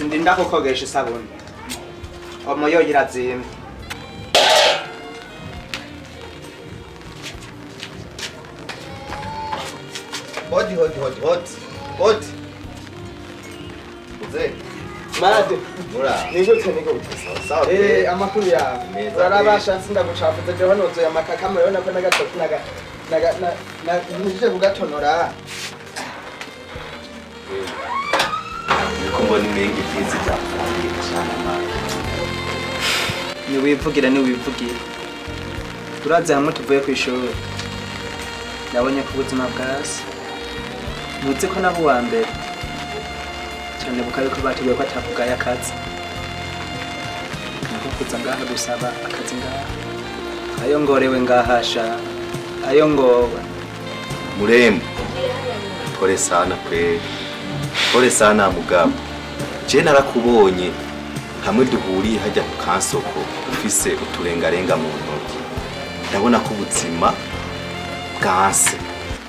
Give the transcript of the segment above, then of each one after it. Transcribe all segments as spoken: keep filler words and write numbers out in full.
sindinda kukogesha isabuni omoyo yirazimye hodi hodi hodi hodi hodi uze Mate ura nigute nigute sawa eh amakuru yawe urarabasha nsinda gucafuza je hano zo yamakakama yo nako nagatatu naga naga na nije kugatonora niko mbona imengi tizi cyafanye cyane mama ni wivugira ni wivugira turaze hamwe tuvuye ku ishuri nabonye ku buzima bwasi muzi ko nabo wa mbere cyane bukabe ko batuye ko atavugaye akazi nako kuza ngaha gusaba akazi ngaha ayo ngorewe ngahasha ayo ngowe murembo pole sana pe pole sana mugabo je narakubonye hamwe duhuriye hajya ku kansoko ufise uturengarenga mu ntoki ndabona ko ubuzima bwanse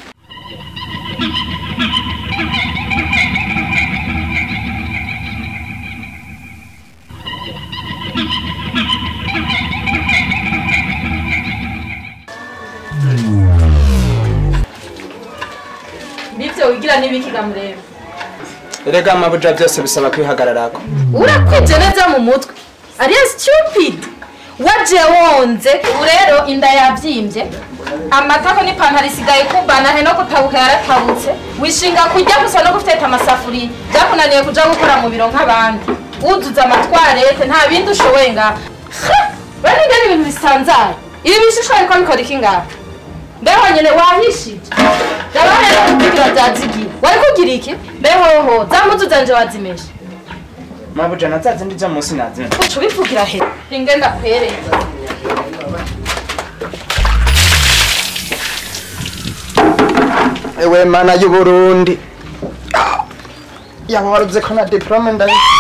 Bivyo wigira nibikiga murebe erega amabuja byose bisaba kwihagararako urakwije neza mu mutwe ari stupid waje wonze urero inda yavyimbye amatako ni pantari sigaye kubana he no kutabuka yaratabutse wishinga kujya gusa no gufiteta amasafuri byakunaniye kuja gukora mu biro nk'abandi uzuza amatwarete nta bindi ushoboye nga bari ngene ibintu bisanzara ibi bishishwa ariko bikora iki ngaha mbeho nyene wahishije ndabahe kugira byazigiye wari kugira iki mbeho zamuzu zanje wazimesha mabuja nazaze ndija munsi nazina uco bivugira he ingenda kwereye ewe mana y'u Burundi yaba waruze ko na diplome ndabi